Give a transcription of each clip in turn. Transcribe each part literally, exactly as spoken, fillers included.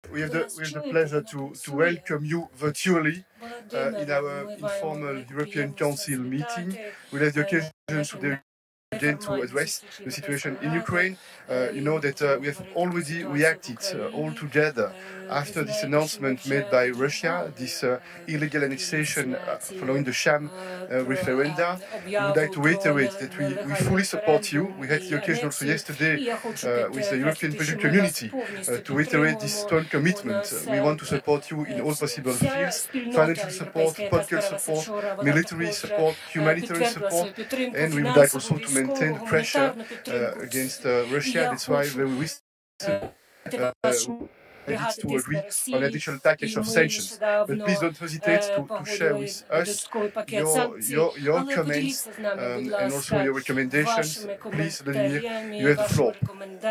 we have the we have the pleasure to to welcome you virtually uh, in our informal European Council meeting. We'll have the occasion today again to address the situation in Ukraine. Uh, you know that uh, we have already reacted uh, all together after this announcement made by Russia, this uh, illegal annexation uh, following the sham uh, referenda. We would like to reiterate that we, we fully support you. We had the occasion also yesterday uh, with the European Political Community uh, to reiterate this strong commitment. Uh, we want to support you in all possible fields: financial support, political support, military support, humanitarian support, and we would like also to maintain the pressure uh, against uh, Russia. That's why very recently uh, needs to agree on an additional package of sanctions. But please don't hesitate to, to share with us your, your, your comments um, and also your recommendations. Please, Vladimir, you have the floor.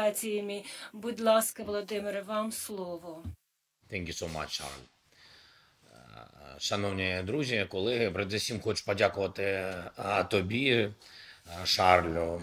Thank you so much, Charles. Шановні друзі, колеги, передусім хочу подякувати а, тобі, Шарлю,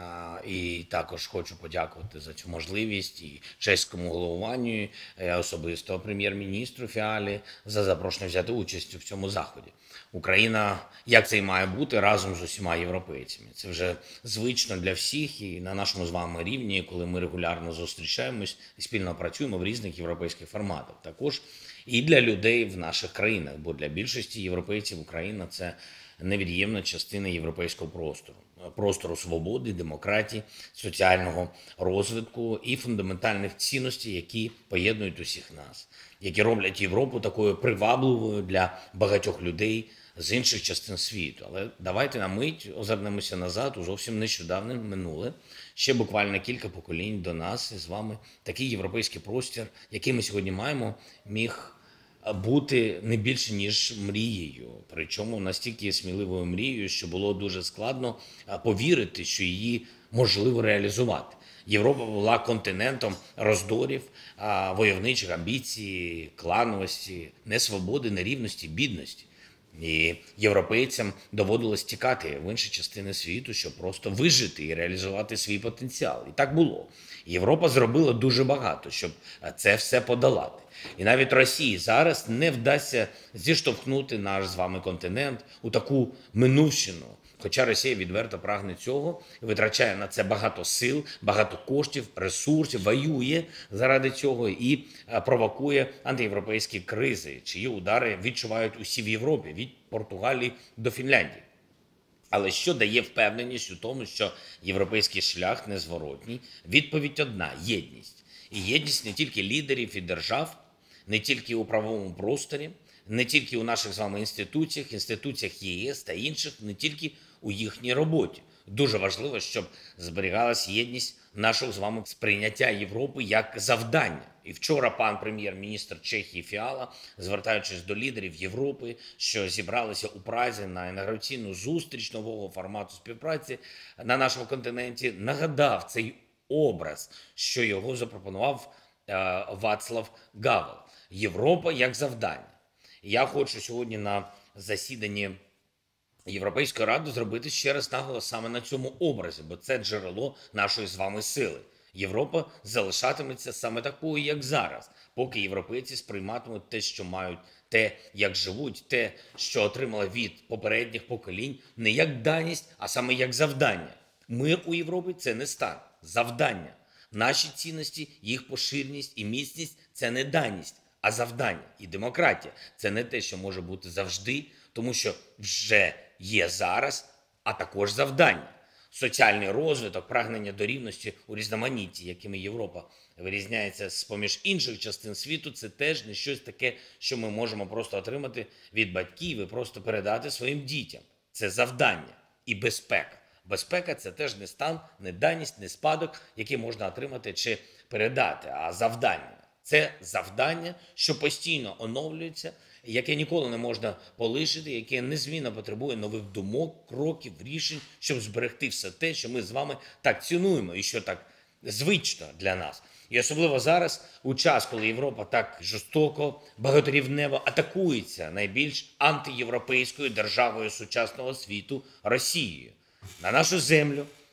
і також хочу подякувати за цю можливість і чеському головуванню, і особисто прем'єр-міністру Фіалі за запрошення взяти участь у цьому заході. Україна, як це і має бути, разом з усіма європейцями. Це вже звично для всіх і на нашому з вами рівні, коли ми регулярно зустрічаємось і спільно працюємо в різних європейських форматах. Також і для людей в наших країнах, бо для більшості європейців Україна – це невід'ємна частина європейського простору. Простору свободи, демократії, соціального розвитку і фундаментальних цінностей, які поєднують усіх нас, які роблять Європу такою привабливою для багатьох людей з інших частин світу. Але давайте на мить озирнемося назад у зовсім нещодавне минуле. Ще буквально кілька поколінь до нас із вами такий європейський простір, який ми сьогодні маємо, міг бути не більше, ніж мрією. Причому настільки сміливою мрією, що було дуже складно повірити, що її можливо реалізувати. Європа була континентом роздорів, войовничих амбіцій, клановості, несвободи, нерівності, бідності. І європейцям доводилось тікати в інші частини світу, щоб просто вижити і реалізувати свій потенціал. І так було. Європа зробила дуже багато, щоб це все подолати. І навіть Росії зараз не вдасться зіштовхнути наш з вами континент у таку минувщину. Хоча Росія відверто прагне цього, витрачає на це багато сил, багато коштів, ресурсів, воює заради цього і провокує антиєвропейські кризи, чиї удари відчувають усі в Європі, від Португалії до Фінляндії. Але що дає впевненість у тому, що європейський шлях незворотній? Відповідь одна – єдність. І єдність не тільки лідерів і держав, не тільки у правовому просторі, не тільки у наших з вами інституціях, інституціях ЄС та інших, не тільки у їхній роботі. Дуже важливо, щоб зберігалась єдність нашого з вами сприйняття Європи як завдання. І вчора пан прем'єр-міністр Чехії Фіала, звертаючись до лідерів Європи, що зібралися у Празі на інаугураційну зустріч нового формату співпраці на нашому континенті, нагадав цей образ, що його запропонував е, Вацлав Гавел. Європа як завдання. Я хочу сьогодні на засіданні Європейської ради зробити ще раз наголос саме на цьому образі, бо це джерело нашої з вами сили. Європа залишатиметься саме такою, як зараз, поки європейці сприйматимуть те, що мають, те, як живуть, те, що отримали від попередніх поколінь, не як даність, а саме як завдання. Мир у Європі – це не стан, завдання. Наші цінності, їх поширеність і міцність – це не даність, а завдання. І демократія – це не те, що може бути завжди, тому що вже є зараз, а також завдання. Соціальний розвиток, прагнення до рівності у різноманітті, якими Європа вирізняється з-поміж інших частин світу, це теж не щось таке, що ми можемо просто отримати від батьків і просто передати своїм дітям. Це завдання і безпека. Безпека – це теж не стан, не даність, не спадок, який можна отримати чи передати, а завдання. Це завдання, що постійно оновлюється, яке ніколи не можна полишити, яке незмінно потребує нових думок, кроків, рішень, щоб зберегти все те, що ми з вами так цінуємо і що так звично для нас. І особливо зараз, у час, коли Європа так жорстоко, багаторівнево атакується найбільш антиєвропейською державою сучасного світу – Росією. На нашу землю,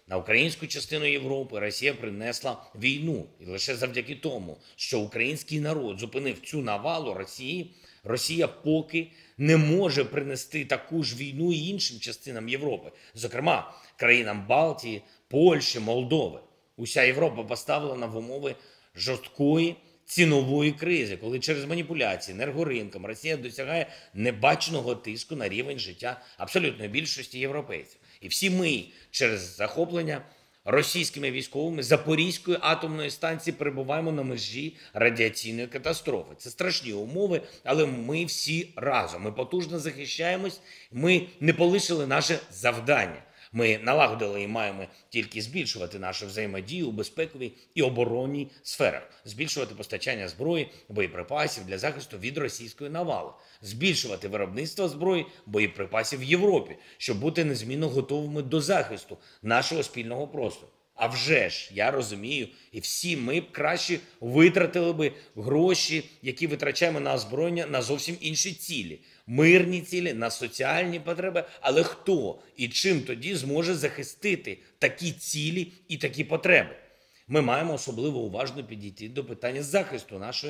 на українську частину Європи Росія принесла війну. І лише завдяки тому, що український народ зупинив цю навалу Росії, Росія поки не може принести таку ж війну і іншим частинам Європи, зокрема країнам Балтії, Польщі, Молдови. Уся Європа поставлена в умови жорсткої цінової кризи, коли через маніпуляції енергоринком Росія досягає небаченого тиску на рівень життя абсолютної більшості європейців. І всі ми через захоплення російськими військовими Запорізької атомної станції перебуваємо на межі радіаційної катастрофи. Це страшні умови, але ми всі разом. Ми потужно захищаємось, ми не полишили наше завдання. Ми налагодили і маємо тільки збільшувати нашу взаємодію у безпековій і оборонній сферах, збільшувати постачання зброї, боєприпасів для захисту від російської навали, збільшувати виробництво зброї, боєприпасів в Європі, щоб бути незмінно готовими до захисту нашого спільного простору. А вже ж, я розумію, і всі ми б краще витратили би гроші, які витрачаємо на озброєння, на зовсім інші цілі. Мирні цілі, на соціальні потреби. Але хто і чим тоді зможе захистити такі цілі і такі потреби? Ми маємо особливо уважно підійти до питання захисту нашої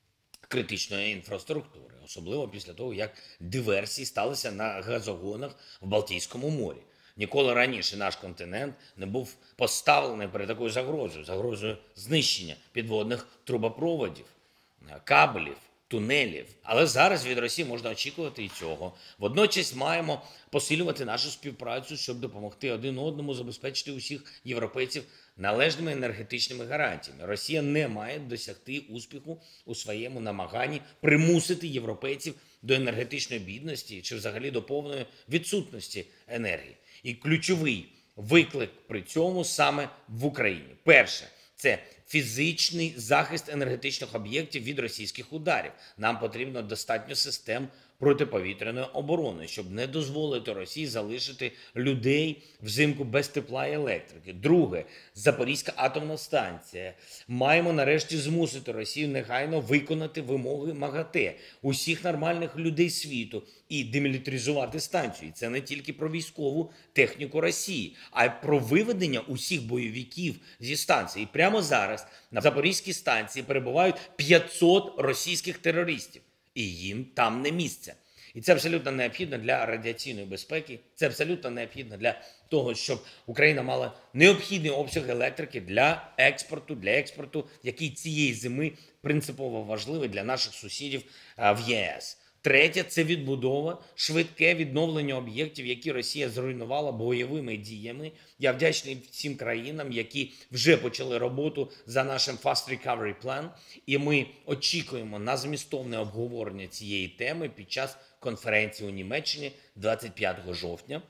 критичної інфраструктури. Особливо після того, як диверсії сталися на газогонах в Балтійському морі. Ніколи раніше наш континент не був поставлений перед такою загрозою, загрозою знищення підводних трубопроводів, кабелів, тунелів. Але зараз від Росії можна очікувати і цього. Водночас маємо посилювати нашу співпрацю, щоб допомогти один одному забезпечити усіх європейців належними енергетичними гарантіями. Росія не має досягти успіху у своєму намаганні примусити європейців до енергетичної бідності чи взагалі до повної відсутності енергії. І ключовий виклик при цьому саме в Україні. Перше – це фізичний захист енергетичних об'єктів від російських ударів. Нам потрібно достатньо систем протиповітряної оборони, щоб не дозволити Росії залишити людей взимку без тепла і електрики. Друге – Запорізька атомна станція. Маємо нарешті змусити Росію негайно виконати вимоги МАГАТЕ, усіх нормальних людей світу, і демілітаризувати станцію. І це не тільки про військову техніку Росії, а й про виведення усіх бойовиків зі станції. І прямо зараз на Запорізькій станції перебувають п'ятсот російських терористів. І їм там не місце. І це абсолютно необхідно для радіаційної безпеки, це абсолютно необхідно для того, щоб Україна мала необхідний обсяг електрики для експорту, для експорту, який цієї зими принципово важливий для наших сусідів в ЄС. Третє – це відбудова, швидке відновлення об'єктів, які Росія зруйнувала бойовими діями. Я вдячний всім країнам, які вже почали роботу за нашим Fast Recovery Plan. І ми очікуємо на змістовне обговорення цієї теми під час конференції у Німеччині двадцять п'ятого жовтня.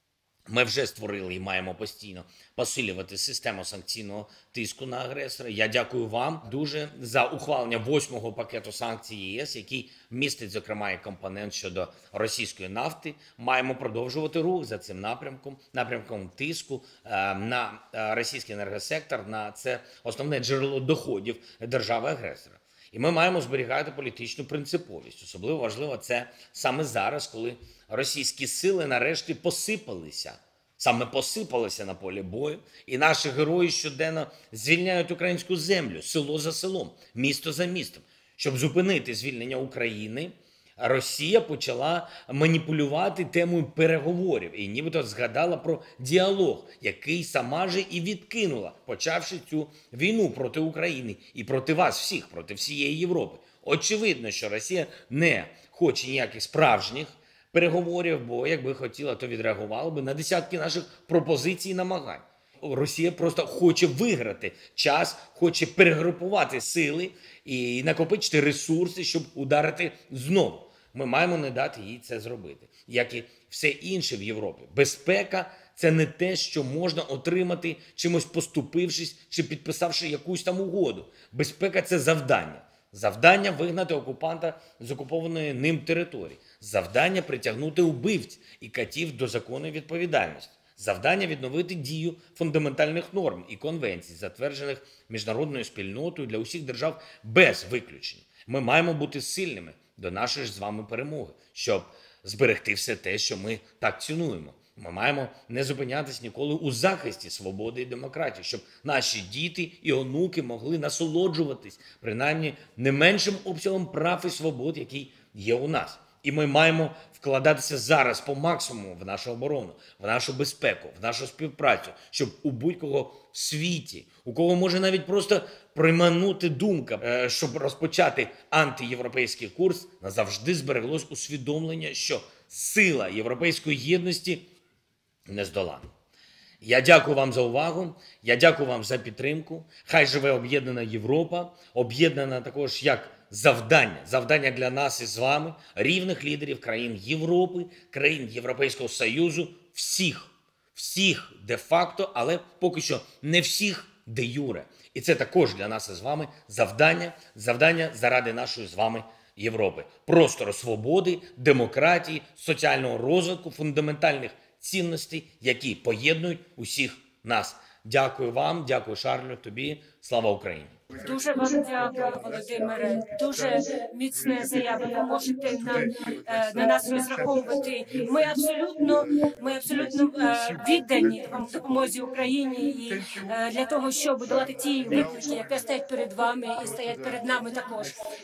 Ми вже створили і маємо постійно посилювати систему санкційного тиску на агресора. Я дякую вам дуже за ухвалення восьмого пакету санкцій ЄС, який містить, зокрема, і компонент щодо російської нафти. Маємо продовжувати рух за цим напрямком, напрямком тиску е, на російський енергосектор, на це основне джерело доходів держави-агресора. І ми маємо зберігати політичну принциповість. Особливо важливо це саме зараз, коли російські сили нарешті посипалися. Саме посипалися на полі бою. І наші герої щоденно звільняють українську землю, село за селом, місто за містом. Щоб зупинити звільнення України, Росія почала маніпулювати темою переговорів. І нібито згадала про діалог, який сама же і відкинула, почавши цю війну проти України і проти вас всіх, проти всієї Європи. Очевидно, що Росія не хоче ніяких справжніх переговорів, бо якби хотіла, то відреагувала би на десятки наших пропозицій і намагань. Росія просто хоче виграти час, хоче перегрупувати сили і накопичити ресурси, щоб ударити знову. Ми маємо не дати їй це зробити. Як і все інше в Європі. Безпека – це не те, що можна отримати чимось поступившись чи підписавши якусь там угоду. Безпека – це завдання. Завдання вигнати окупанта з окупованої ним території. Завдання притягнути убивць і катів до законної відповідальності. Завдання відновити дію фундаментальних норм і конвенцій, затверджених міжнародною спільнотою для усіх держав без виключення. Ми маємо бути сильними до нашої ж з вами перемоги, щоб зберегти все те, що ми так цінуємо. Ми маємо не зупинятись ніколи у захисті свободи і демократії, щоб наші діти і онуки могли насолоджуватись принаймні не меншим обсягом прав і свобод, який є у нас. І ми маємо вкладатися зараз по максимуму в нашу оборону, в нашу безпеку, в нашу співпрацю, щоб у будь-кого в світі, у кого може навіть просто приманути думка, щоб розпочати антиєвропейський курс, назавжди збереглось усвідомлення, що сила європейської єдності нездоланна. Я дякую вам за увагу, я дякую вам за підтримку. Хай живе об'єднана Європа, об'єднана також як завдання, завдання для нас із вами, рівних лідерів країн Європи, країн Європейського Союзу, всіх, всіх де-факто, але поки що не всіх де-юре. І це також для нас із вами завдання, завдання заради нашої з вами Європи. Простору свободи, демократії, соціального розвитку, фундаментальних цінностей, які поєднують усіх нас. Дякую вам, дякую, Шарлю, тобі. Слава Україні! Дуже вам дякую, Володимире. Дуже міцна заява. Ви можете нам, на нас розраховувати. Ми абсолютно, ми абсолютно віддані допомозі Україні і для того, щоб долати ті виклики, які стоять перед вами і стоять перед нами також.